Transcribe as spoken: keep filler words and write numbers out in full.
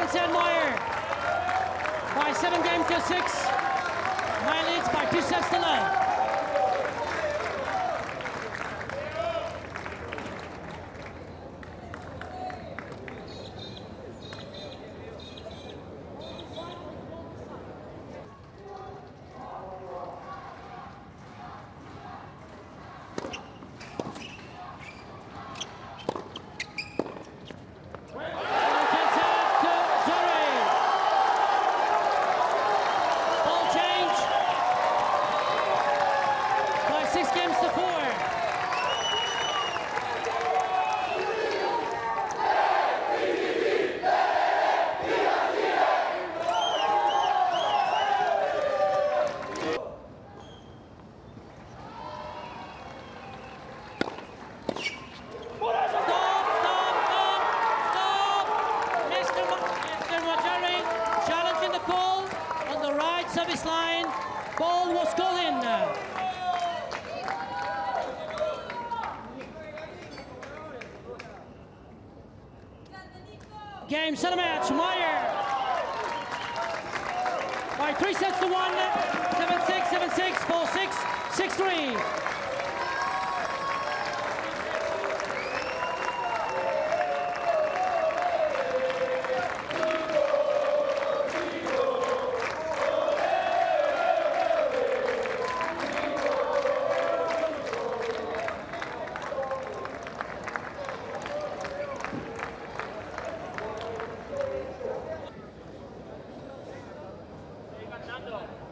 Chance and Meyer by seven games to six. Meyer leads by two sets to none. Service line, ball was called in. Game, set a match, Meyer by three sets to one, seven six, seven six, four six, six three. Fernando.